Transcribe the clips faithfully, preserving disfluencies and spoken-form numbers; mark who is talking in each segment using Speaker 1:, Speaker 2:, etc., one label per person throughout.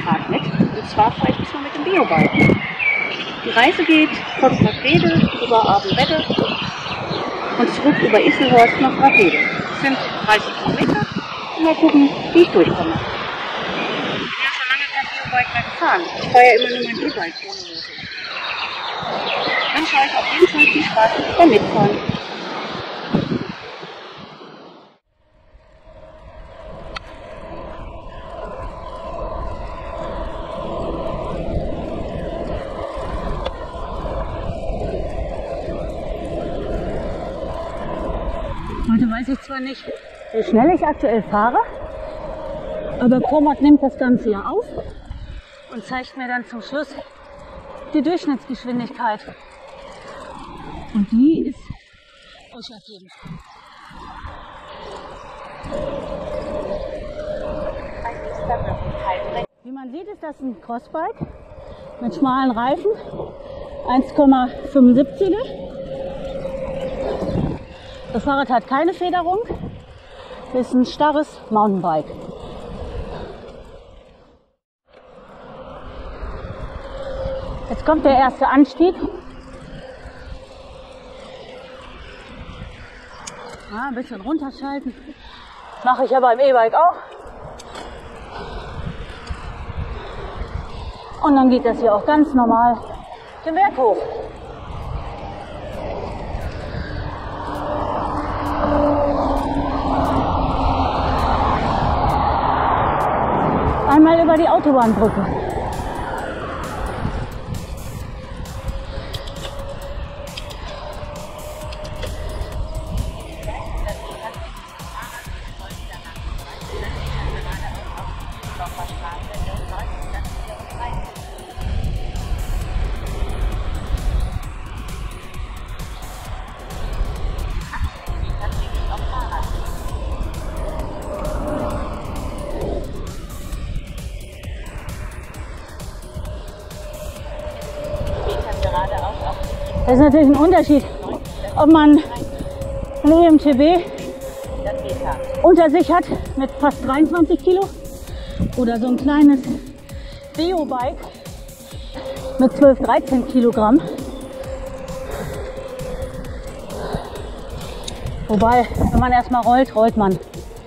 Speaker 1: Fahrt mit. Und zwar fahre ich diesmal mit dem Biobike. Die Reise geht von Brackwede über Abenwette und zurück über Isselhorst nach Brackwede. Das sind dreißig Kilometer. Und mal gucken, wie ich durchkomme. Ich bin ja schon lange kein Biobike mehr gefahren. Ich fahre ja immer nur mein E-Bike ohne Motor. Dann schaue ich auf jeden Fall viel Spaß beim Mitfahren. Heute weiß ich zwar nicht, wie schnell ich aktuell fahre, aber Komoot nimmt das Ganze ja auf und zeigt mir dann zum Schluss die Durchschnittsgeschwindigkeit. Und die ist ausschlaggebend. Wie man sieht, ist das ein Crossbike mit schmalen Reifen, eins Komma fünfundsiebziger. Das Fahrrad hat keine Federung, ist ein starres Mountainbike. Jetzt kommt der erste Anstieg. Ja, ein bisschen runterschalten. Mache ich ja beim E-Bike auch. Und dann geht das hier auch ganz normal den Berg hoch. Einmal über die Autobahnbrücke. Das ist natürlich ein Unterschied, ob man ein E M T B unter sich hat mit fast dreiundzwanzig Kilo oder so ein kleines Biobike mit zwölf, dreizehn Kilogramm. Wobei, wenn man erstmal rollt, rollt man.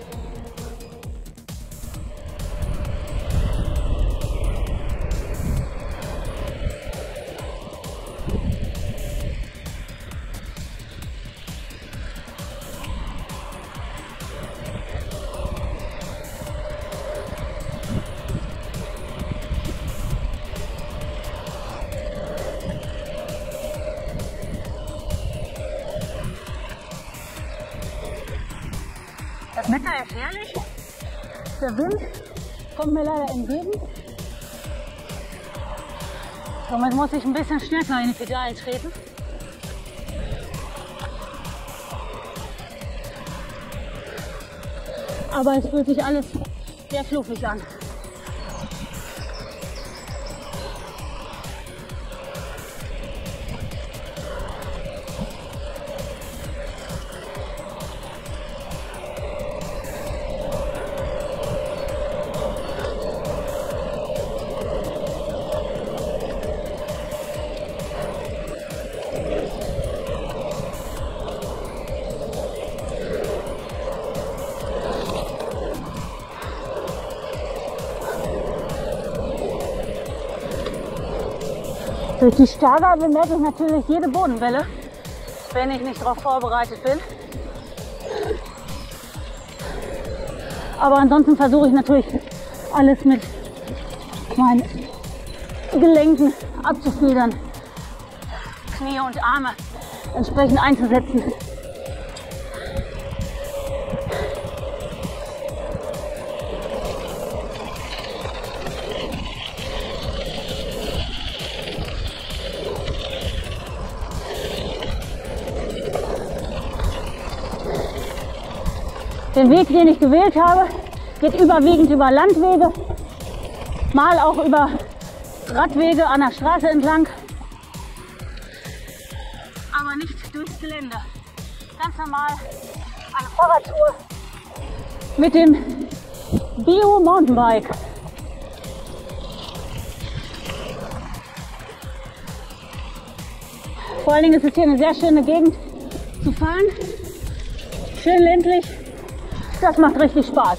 Speaker 1: Das Wetter ist herrlich, der Wind kommt mir leider entgegen. Somit muss ich ein bisschen stärker in die Pedalen treten. Aber es fühlt sich alles sehr fluffig an. Durch die Starter bemerke ich natürlich jede Bodenwelle, wenn ich nicht darauf vorbereitet bin. Aber ansonsten versuche ich natürlich alles mit meinen Gelenken abzufedern, Knie und Arme entsprechend einzusetzen. Den Weg, den ich gewählt habe, geht überwiegend über Landwege, mal auch über Radwege an der Straße entlang, aber nicht durchs Gelände. Ganz normal eine Fahrradtour mit dem Bio-Mountainbike.
Speaker 2: Vor allen Dingen ist es hier eine sehr schöne Gegend zu fahren. Schön ländlich. Das macht richtig Spaß.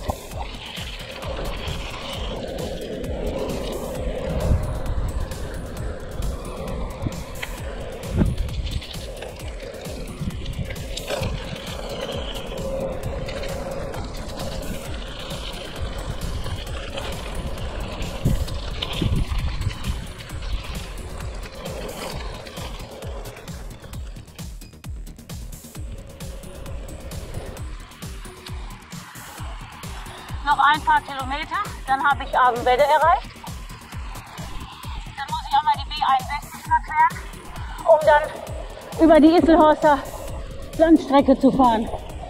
Speaker 2: Noch ein paar Kilometer, dann habe ich Abenwedde erreicht. Dann muss ich einmal die B einundsechzig verqueren, um dann über die Isselhorster Landstrecke zu fahren.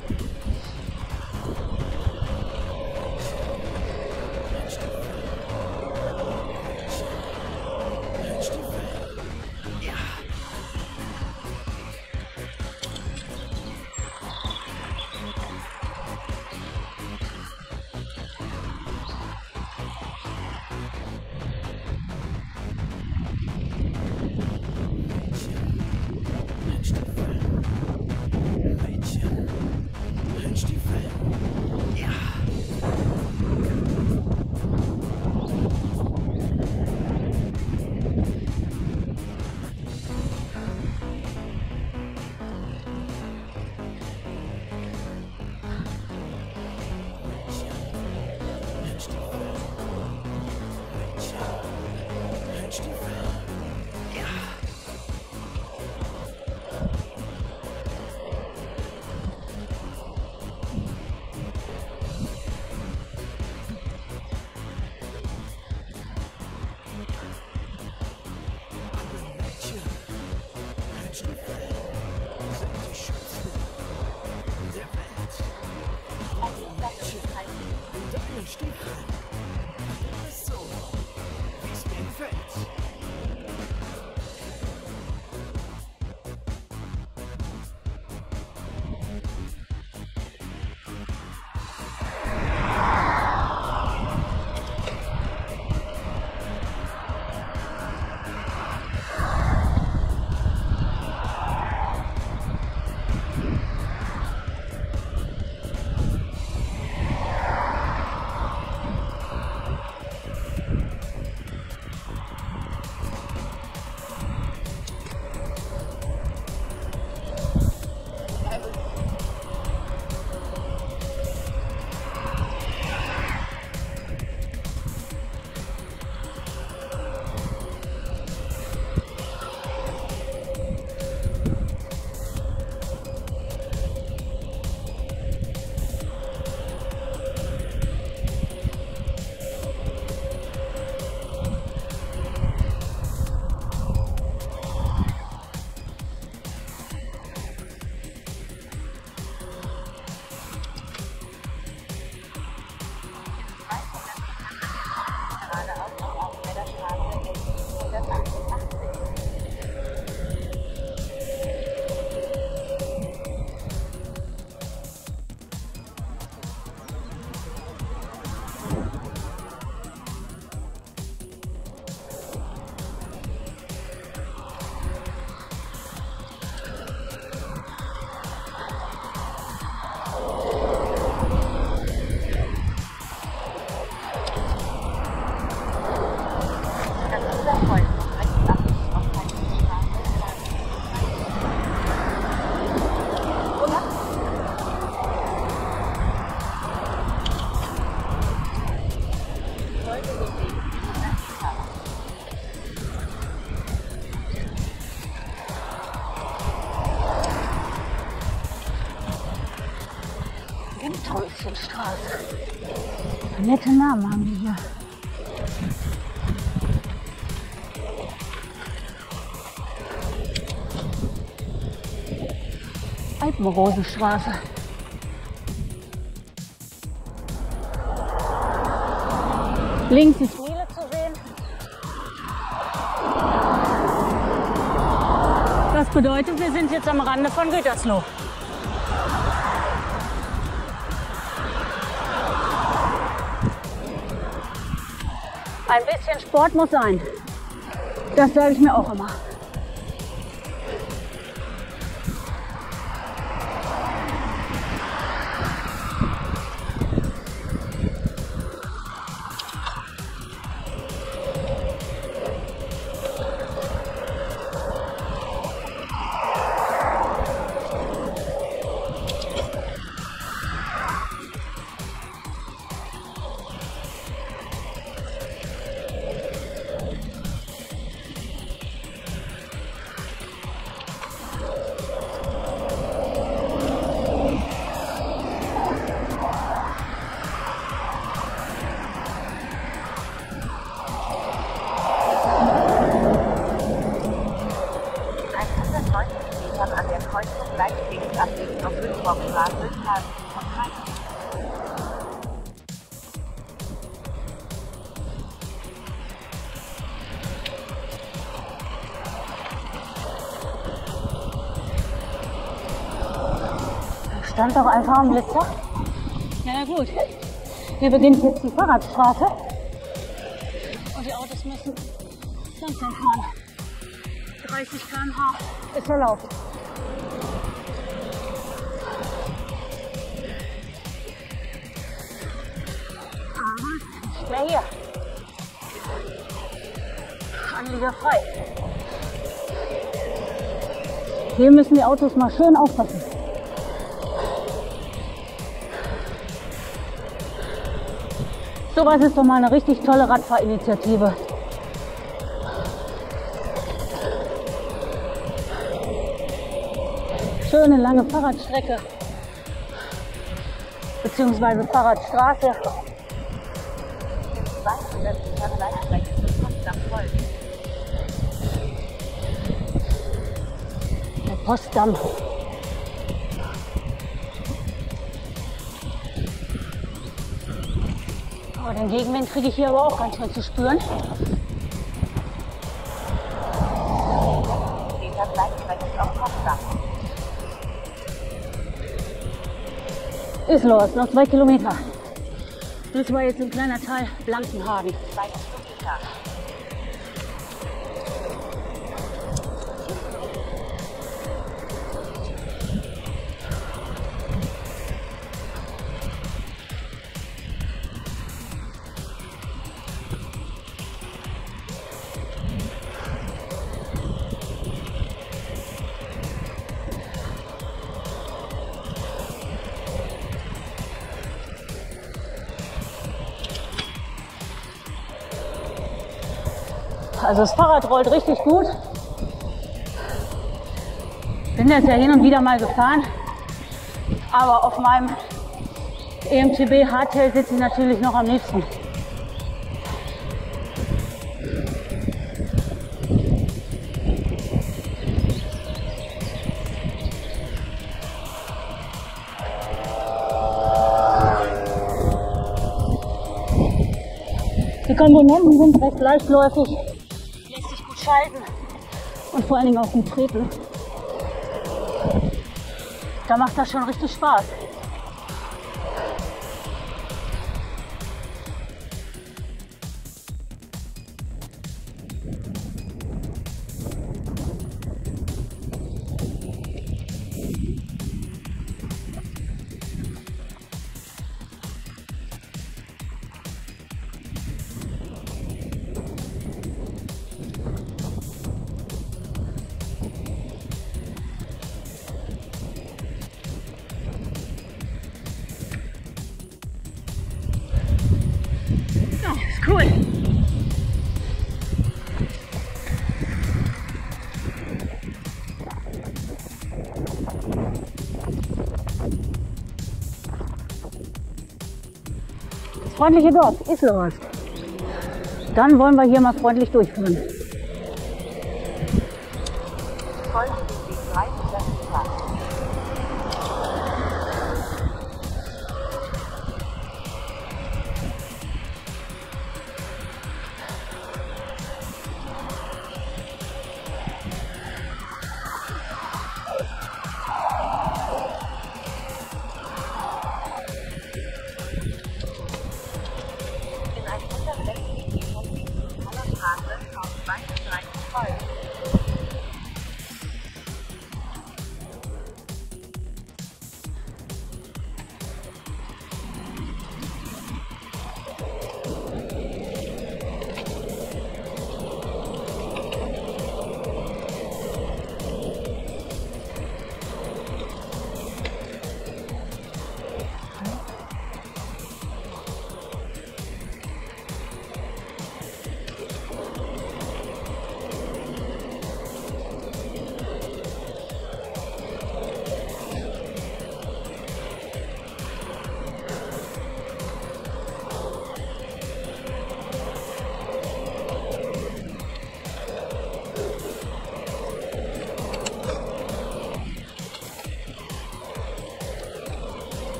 Speaker 2: Teufelstraße. Nette Namen haben die hier. Alpenrosenstraße. Links ist Miele zu sehen. Das bedeutet, wir sind jetzt am Rande von Gütersloh. Ein bisschen Sport muss sein. Das sage ich mir auch immer.
Speaker 3: neunzig Metern an der Kreuzung leicht links abbiegen auf Hülsburgstraße, haben Sie von Kreis.
Speaker 2: Stand doch einfach am Blitzer. Ja gut, hier beginnt jetzt die Fahrradstraße und die Autos müssen langsam fahren. dreißig Kilometer pro Stunde ist erlaubt. Aber nicht mehr hier. Anlieger frei. Hier müssen die Autos mal schön aufpassen. Sowas ist doch mal eine richtig tolle Radfahrinitiative. Schöne lange Fahrradstrecke bzw. Fahrradstraße. Der Postdamm. Oh, den Gegenwind kriege ich hier aber auch ganz schön zu spüren. Ist los, noch zwei Kilometer. Das war jetzt ein kleiner Teil Blankenhagen. Also das Fahrrad rollt richtig gut. Bin jetzt ja hin und wieder mal gefahren, aber auf meinem E M T B Hardtail sitze ich natürlich noch am liebsten. Die Komponenten sind recht leichtläufig. Lässt sich gut schalten und vor allen Dingen auch gut treten. Da macht das schon richtig Spaß. Cool. Das freundliche Dorf ist los. Dann wollen wir hier mal freundlich durchfahren.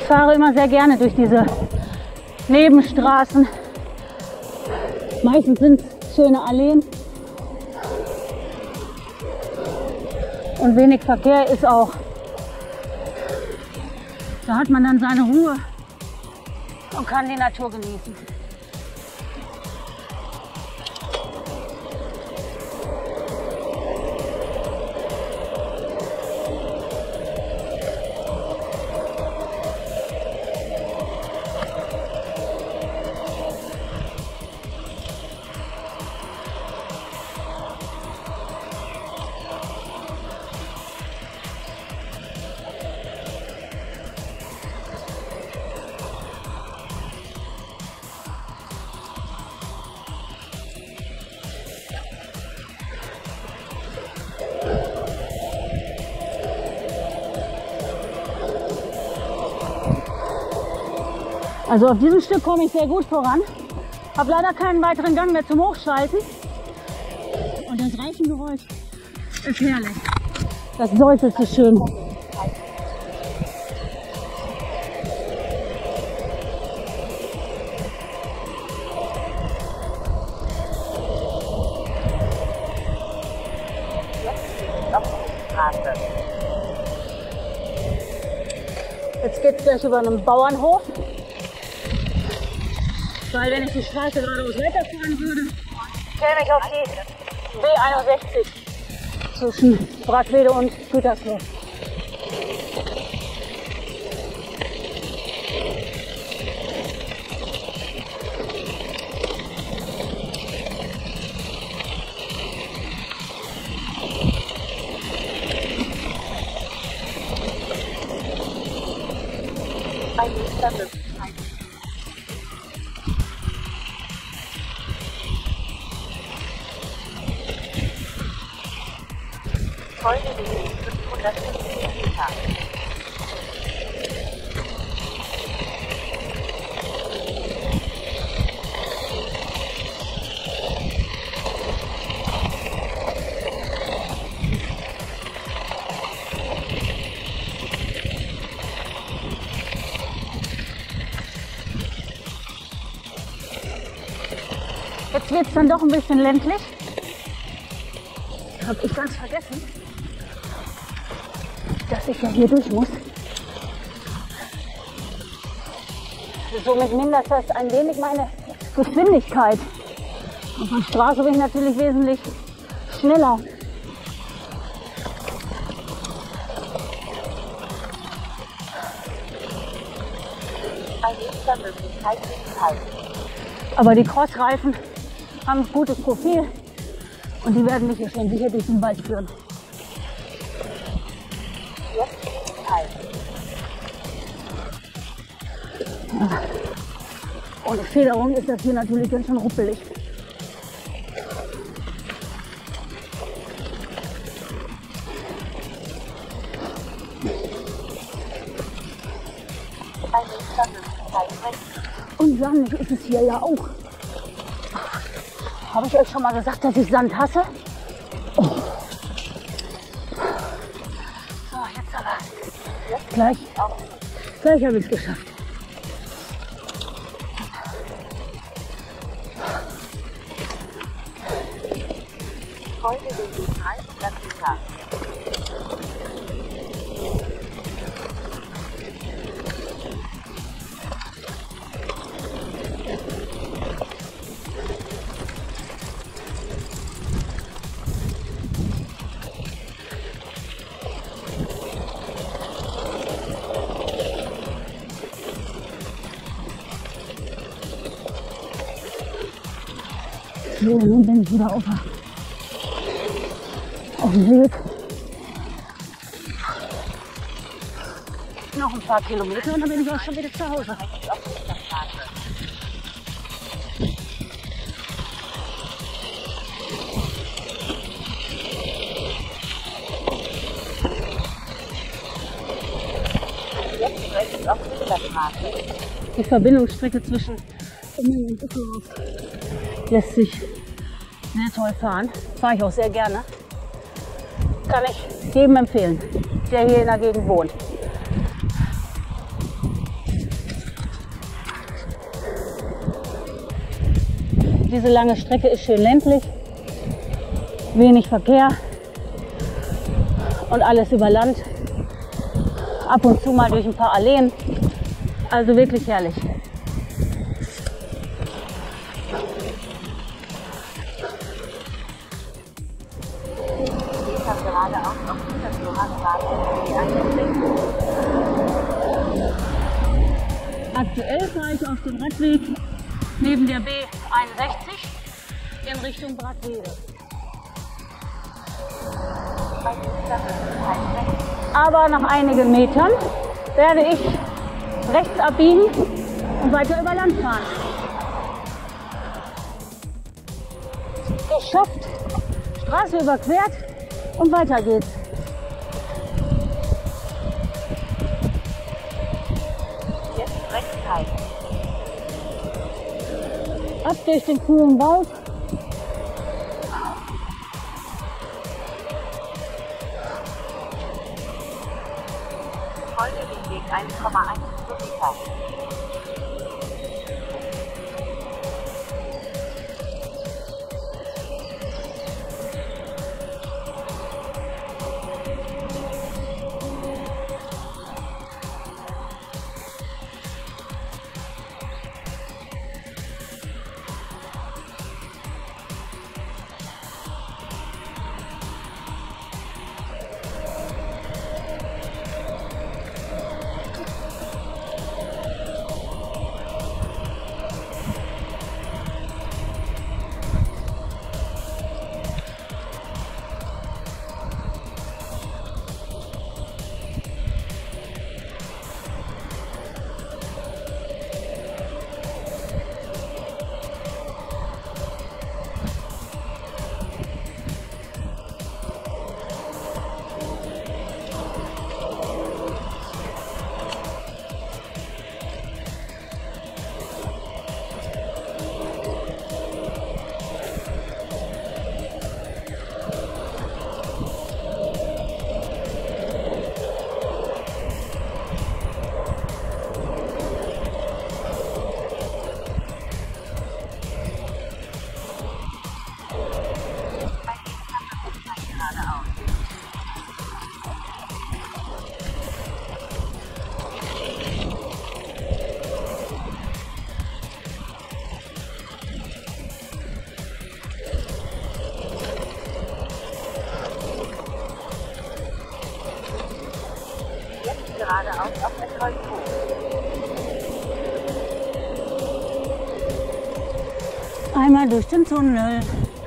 Speaker 2: fahre immer sehr gerne durch diese Nebenstraßen. Meistens sind es schöne Alleen. Und wenig Verkehr ist auch. Da hat man dann seine Ruhe und kann die Natur genießen. Also auf diesem Stück komme ich sehr gut voran. Habe leider keinen weiteren Gang mehr zum Hochschalten. Und das Reifengeräusch ist herrlich. Das säuselt so schön. Jetzt geht es gleich über einen Bauernhof. Weil wenn ich die Straße geradeaus weiterfahren würde, käme ich auf die B einundsechzig zwischen Brackwede und Gütersloh.
Speaker 3: Bei nächster Möglichkeit. Folge den fünfhundertfünfzig Meter.
Speaker 2: Jetzt wird es dann doch ein bisschen ländlich. Habe ich ganz vergessen, dass ich ja hier durch muss. Somit mindert das ein wenig meine Geschwindigkeit. Auf der Straße bin ich natürlich wesentlich schneller.
Speaker 3: Bei nächster Möglichkeit links halten.
Speaker 2: Aber die Crossreifen haben ein gutes Profil und die werden mich hier schon sicher durch den Wald führen.
Speaker 3: Jetzt links halten.
Speaker 2: Ohne Federung ist das hier natürlich ganz schön ruppelig.
Speaker 3: Bei nächster Möglichkeit rechts.
Speaker 2: Und sandig ist es hier ja auch. Habe ich euch schon mal gesagt, dass ich Sand hasse? Oh. So, jetzt aber. Gleich, gleich habe ich es geschafft.
Speaker 3: Folge den dreihundert Meter.
Speaker 2: So, nun bin ich wieder auf, auf dem Weg. Noch ein paar Kilometer und dann bin ich auch schon wieder zu Hause.
Speaker 3: Jetzt rechts auf Winterstraße.
Speaker 2: Die Verbindungsstrecke zwischen Imming und Düsseldorf lässt sich sehr toll fahren. Fahre ich auch sehr gerne. Kann ich jedem empfehlen, der hier in der Gegend wohnt. Diese lange Strecke ist schön ländlich, wenig Verkehr und alles über Land. Ab und zu mal durch ein paar Alleen. Also wirklich herrlich.
Speaker 3: Geradeaus auf der Johannesstraße.
Speaker 2: Aktuell fahre ich auf dem Radweg neben der B einundsechzig in Richtung Brackwede. Aber nach einigen Metern werde ich rechts abbiegen und weiter über Land fahren. Geschafft, Straße überquert und weiter geht's.
Speaker 3: Jetzt rechts halten.
Speaker 2: Ab durch den kühlen Wald.
Speaker 3: Folge den Weg eins Komma eins Kilometer. Geradeaus auf der Kreuzung.
Speaker 2: Einmal durch den Tunnel.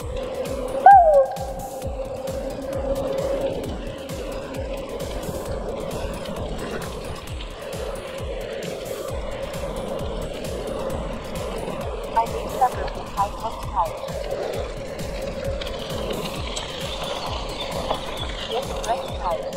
Speaker 3: Bei nächster Möglichkeit rechts halten. Jetzt rechts halten.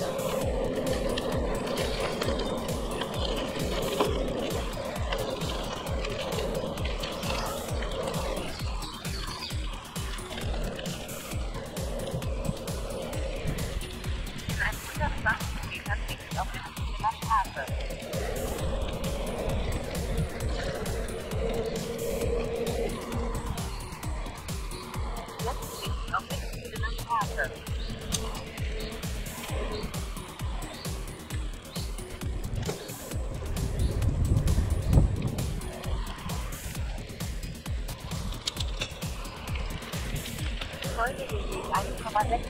Speaker 3: Folge den Weg eins Komma sechs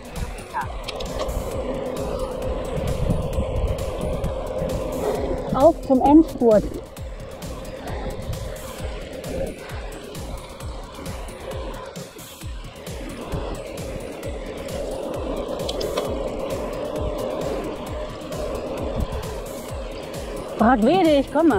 Speaker 3: Kilometer.
Speaker 2: Auf zum Endspurt. Brackwede, ich komme.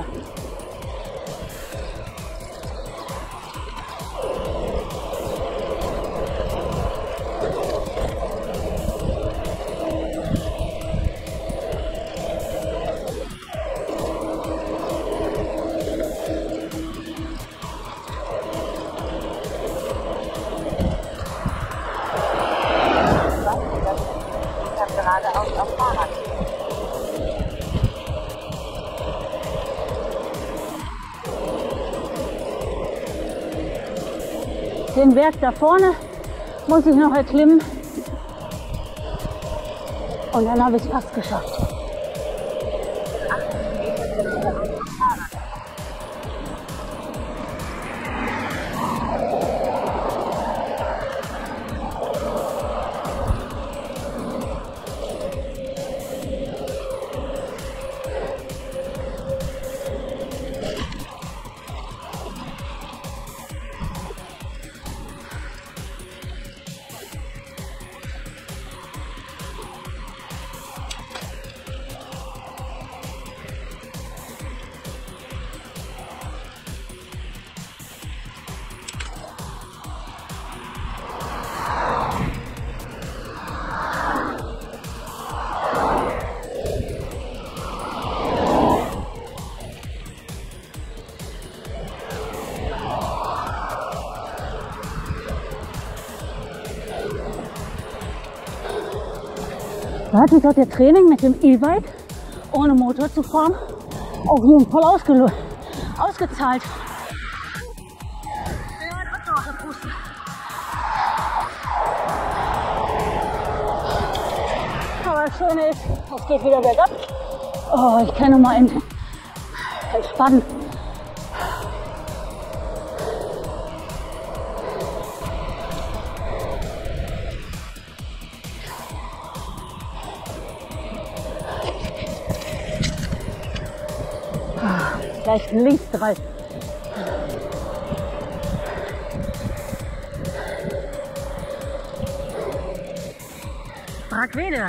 Speaker 3: Geradeaus auf Fahrrad.
Speaker 2: Den Berg da vorne muss ich noch erklimmen. Und dann habe ich es fast geschafft. Da hat sich doch der Training mit dem E-Bike ohne Motor zu fahren auf jeden Fall ausgezahlt. Aber das Schöne ist, es geht wieder bergab. Oh, ich kann noch mal entspannen. Gleich links drei. Bragwede.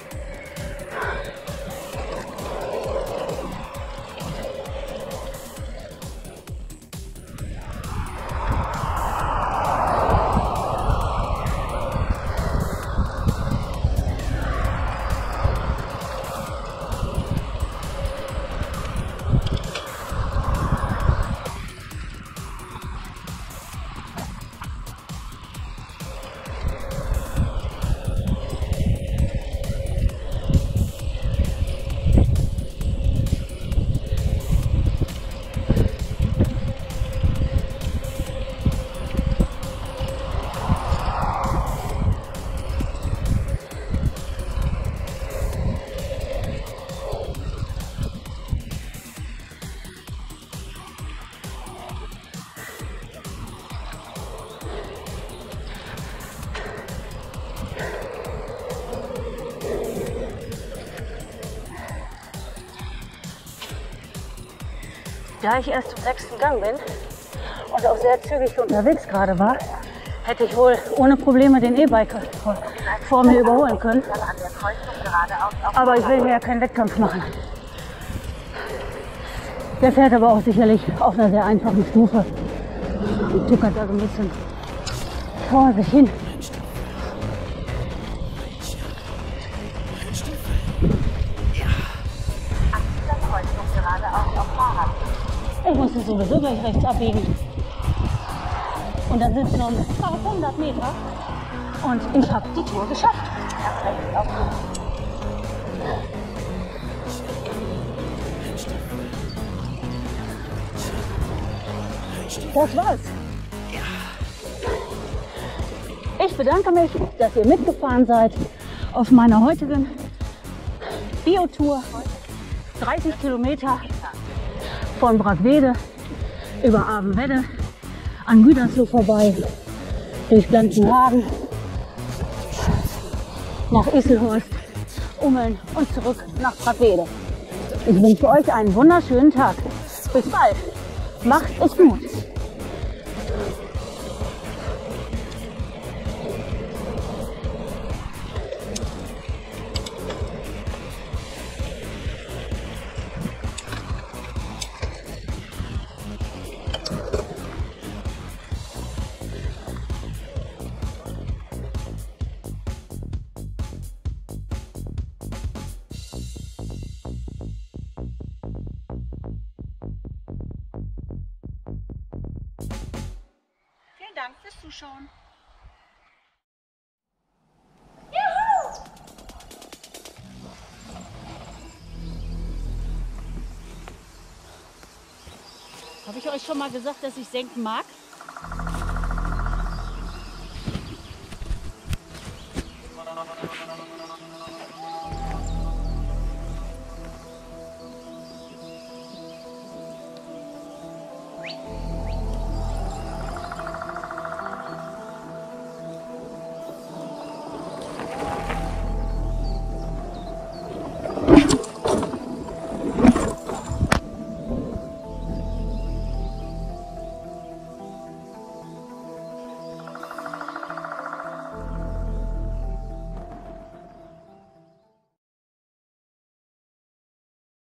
Speaker 2: Da ich erst im sechsten Gang bin und auch sehr zügig unterwegs gerade war, hätte ich wohl ohne Probleme den E-Biker vor, vor mir überholen können. Aber ich will hier ja keinen Wettkampf machen. Der fährt aber auch sicherlich auf einer sehr einfachen Stufe und tuckert da so ein bisschen vor sich hin. Ich musste sowieso gleich rechts abbiegen. Und dann sind es noch hundert Meter und ich habe die Tour geschafft. Das war's. Ich bedanke mich, dass ihr mitgefahren seid auf meiner heutigen Biotour. dreißig Kilometer von Bragwede über Abenwedde an Gütersloh vorbei, durch Blankenhagen, nach Isselhorst, Ummeln und zurück nach Bragwede. Ich wünsche euch einen wunderschönen Tag. Bis bald. Macht es gut.
Speaker 1: Vielen Dank fürs Zuschauen.
Speaker 2: Habe ich euch schon mal gesagt, dass ich senken mag?